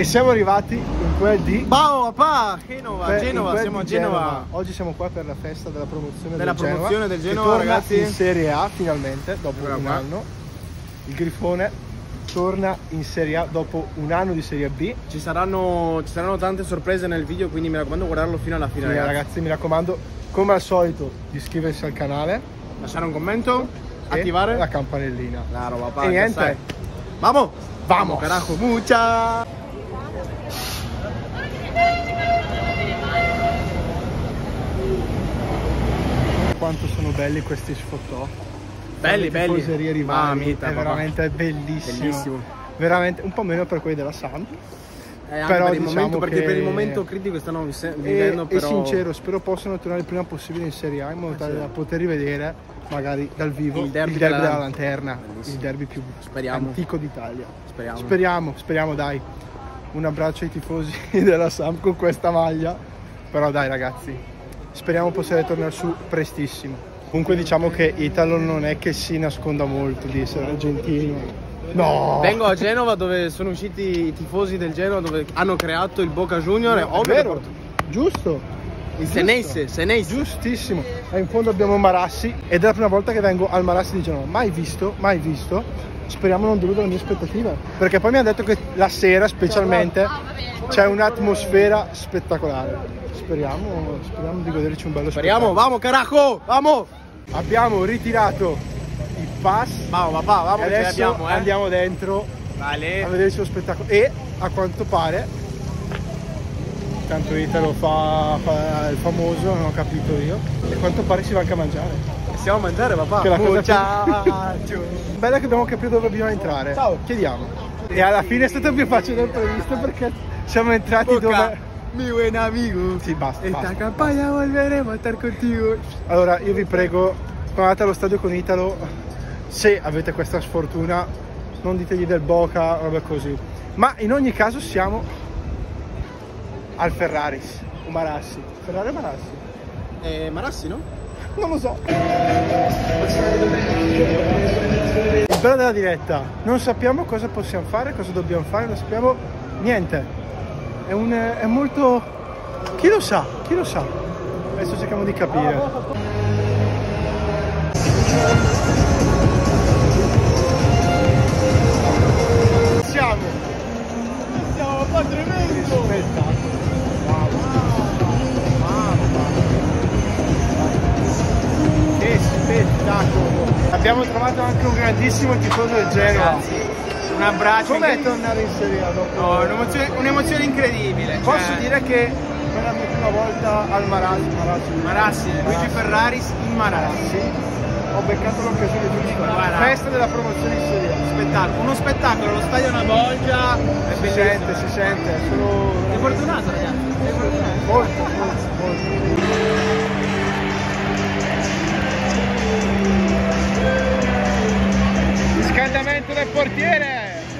siamo arrivati in quel di Ciao papà, Genova, siamo a Genova. Oggi siamo qua per la festa della promozione del Genova, ragazzi. In Serie A finalmente, dopo un anno. Il Grifone torna in Serie A dopo un anno di Serie B. Ci saranno tante sorprese nel video, quindi mi raccomando guardarlo fino alla fine, ragazzi. Mi raccomando, come al solito, di iscriversi al canale, lasciare un commento, e attivare la campanellina. Claro, papà. E niente, vamos, carajo, mucha. Quanto sono belli questi sfottò. Belli. Tifoserie rivali, Mita, è veramente bellissimo. Veramente un po' meno per quelli della Samp. Però per il momento, perché per il momento critico stanno vivendo, però... E sincero, spero possano tornare il prima possibile in Serie A, in modo tale da poter rivedere magari dal vivo il derby della Lanterna. Bellissimo. Il derby più antico d'Italia. Speriamo dai. Un abbraccio ai tifosi della Samp con questa maglia. Però dai ragazzi, speriamo possa tornare su prestissimo. Comunque diciamo che Italo non è che si nasconda molto di essere argentino. No! Vengo a Genova, dove sono usciti i tifosi del Genova, dove hanno creato il Boca Junior. È vero, giusto. Il Senese. Giustissimo. E in fondo abbiamo Marassi ed è la prima volta che vengo al Marassi di Genova. Mai visto. Speriamo non deluda le mie aspettative, perché poi mi ha detto che la sera specialmente c'è un'atmosfera spettacolare. Speriamo di goderci un bello spettacolo. Vamos carajo, vamos! Abbiamo ritirato il pass. Vamos papà, e adesso andiamo dentro a vederci lo spettacolo. E a quanto pare, tanto Italo fa il famoso, non ho capito io, e a quanto pare si va anche a mangiare. Stiamo a mangiare papà. Bella che abbiamo capito dove bisogna entrare. Ciao. Chiediamo. E alla fine è stato più facile del previsto, perché siamo entrati dove... Mi buen amigo. Sì, basta. Esta campagna volveremo a estar contigo. Allora, io vi prego, quando andate allo stadio con Italo, se avete questa sfortuna, non ditegli del Boca, roba così. Ma in ogni caso siamo al Ferraris, o Marassi. Ferrari o Marassi? Marassi, no? Non lo so. Il bello della diretta, non sappiamo cosa possiamo fare, cosa dobbiamo fare, non sappiamo niente. È molto... Chi lo sa? Adesso cerchiamo di capire. Siamo qua, tremendo! Spettacolo! Che spettacolo! Abbiamo trovato anche un grandissimo tifoso del Genova. Un abbraccio. Com'è tornare in Serie A dopo? No, un'emozione incredibile. Posso dire che per la mia prima volta al Marassi, Luigi Ferraris in Marassi. Ho beccato l'occasione giusta. Festa della promozione in Serie A. Uno spettacolo, lo stadio è una bolgia. Si sente. Sei fortunato, ragazzi. Sei fortunato. Molto. Riscaldamento del portiere.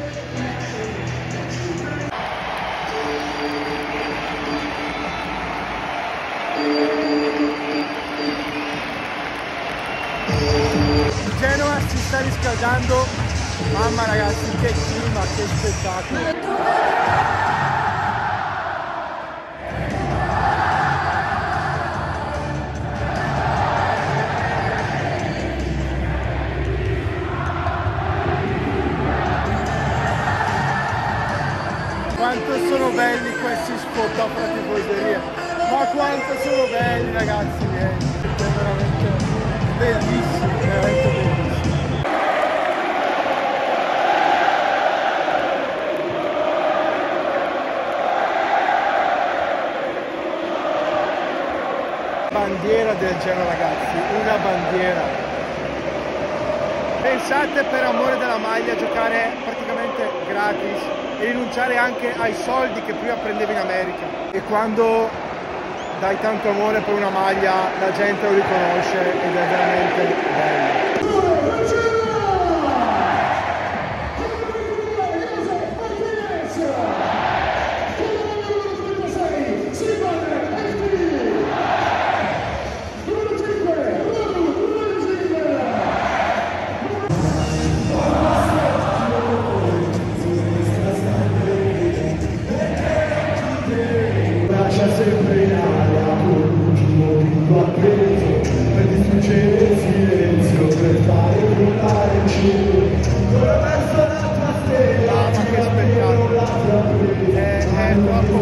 Genova si sta riscaldando. Mamma ragazzi, che clima, che spettacolo. Quanto sono belli questi spot a tifoseria, ma quanto sono belli ragazzi miei, è veramente bellissimo, veramente bellissimo. Bandiera del Genoa ragazzi, una bandiera. Pensate, per amore della maglia, giocare praticamente gratis e rinunciare anche ai soldi che prima prendevi in America. E quando dai tanto amore per una maglia, la gente lo riconosce ed è veramente bello.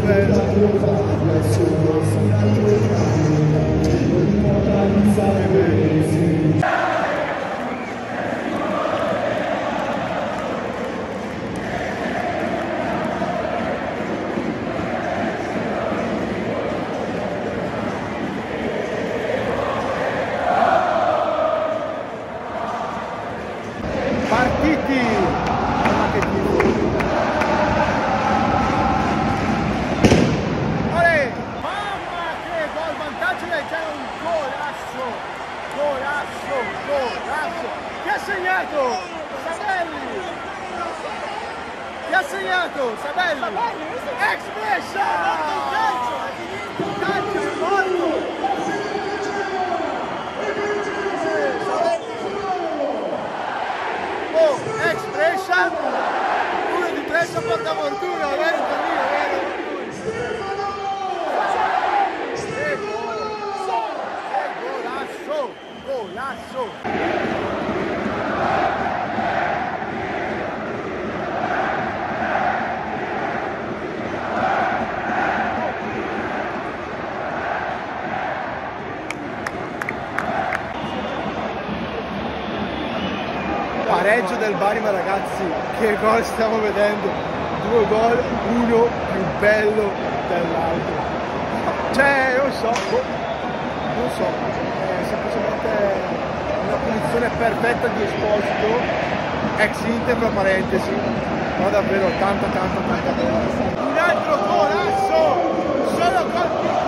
Partiti! Ma che tifo! Olè! Mamma che gol! Vantaggio del Genoa, un golasso! Golasso! Golasso! Chi ha segnato? Sabelli! Chi ha segnato? Sabelli! Ex Brescia! Il calcio è morto! Ex Brescia, uno di Brescia porta fortuna, vero Torino, vero? Golasso, golasso! Pareggio del Bari, ma ragazzi, che gol stiamo vedendo? 2 gol, uno più bello dell'altro. Cioè, non so, è semplicemente una punizione perfetta di Esposito, ex Inter tra parentesi, ma davvero tanta bella. Un altro golasso, solo gol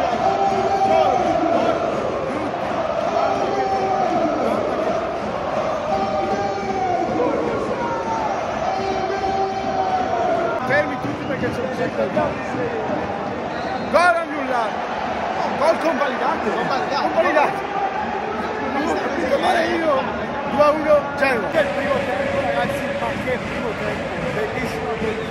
fermi tutti perché c'è un secco gol annullato, gol convalidato, Marino 2-1 Genoa. Che primo tempo ragazzi, ma che primo tempo, bellissimo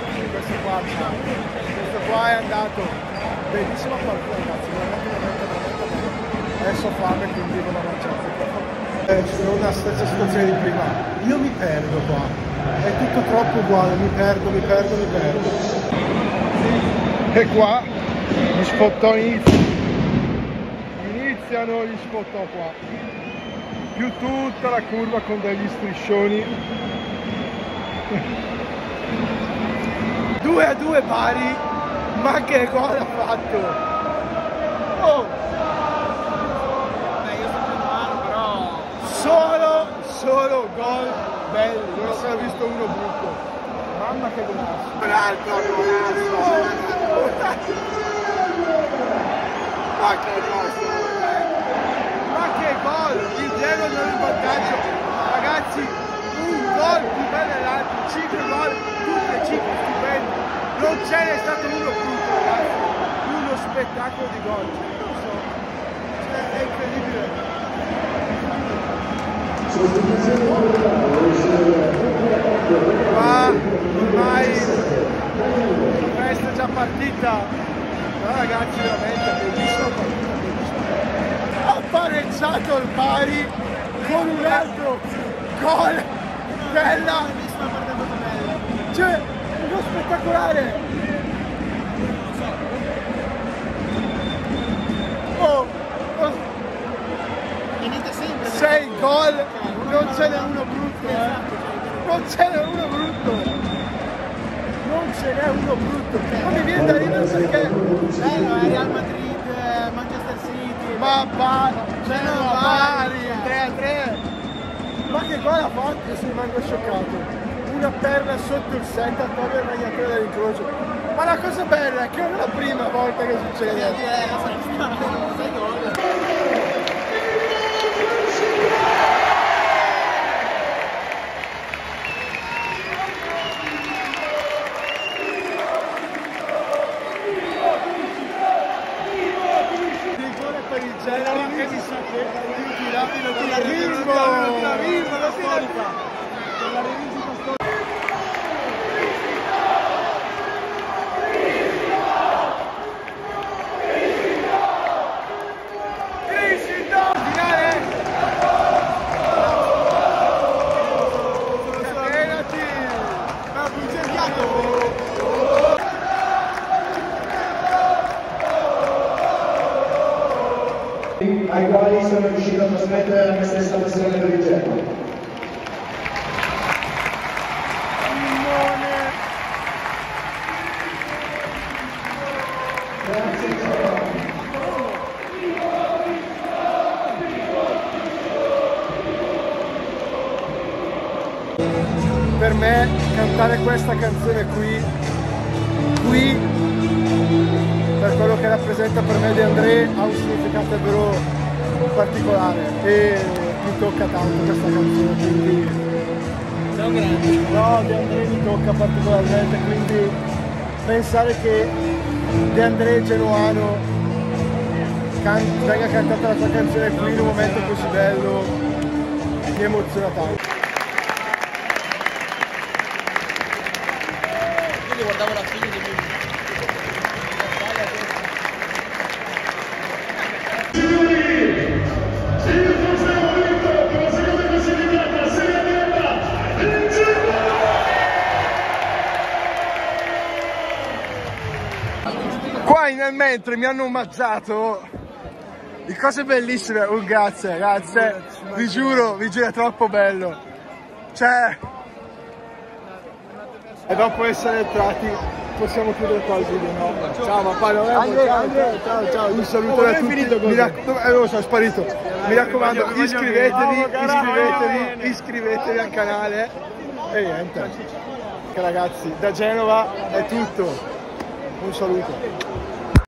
questo qua è andato, bellissima partita ragazzi, veramente adesso ho fame quindi non ho mangiato. Sono una stessa situazione di prima, io mi perdo qua. È tutto troppo uguale, mi perdo. E qua gli sfottò iniziano gli sfottò qua. Più tutta la curva con degli striscioni. 2-2 Bari, ma che gol ha fatto! Oh! Io sto facendo male, però... Solo gol belli, non ho ancora visto uno brutto. Mamma che golasso! Un altro golasso! Ma che gol! Il Genoa non è in vantaggio. Ragazzi, un gol più bello dell'altro, 5 gol, tutti e 5 stupendi. Non ce n'è stato uno brutto, ragazzi. Uno spettacolo di gol. Non so. È incredibile. Ma ormai la festa è già partita, però ragazzi veramente bellissima partita, ha pareggiato il Bari con un altro gol bella, cioè uno spettacolare. Inizia sempre 6 gol, non ce n'è uno brutto, non ce n'è uno brutto, non mi viene da ridere perché bello, è Real Madrid, Manchester City, ma Bari 3-3, ma che gol ha fatto? Io si rimango scioccato, una perla sotto il set a togliere il magnatore dall'incrocio, ma la cosa bella è che non è la prima volta che succede. ai quali sono riuscito a trasmettere la mia stessa passione per il Genoa. Per me cantare questa canzone qui per quello che rappresenta per me De André ha un significato davvero particolare e mi tocca tanto questa canzone, quindi no, De André mi tocca particolarmente, quindi pensare che De André genuano venga cantata la sua canzone qui in un momento così bello mi emoziona tanto. Guardavo la figlia di mio. Qua nel mentre mi hanno omaggiato di cose bellissime, grazie, vi giuro, è troppo bello, cioè, e dopo essere entrati possiamo chiudere qua il video, no? Ciao, ma poi ciao, un saluto da tutti, non so, è sparito, mi raccomando, iscrivetevi al canale e niente, ragazzi, da Genova è tutto, un saluto.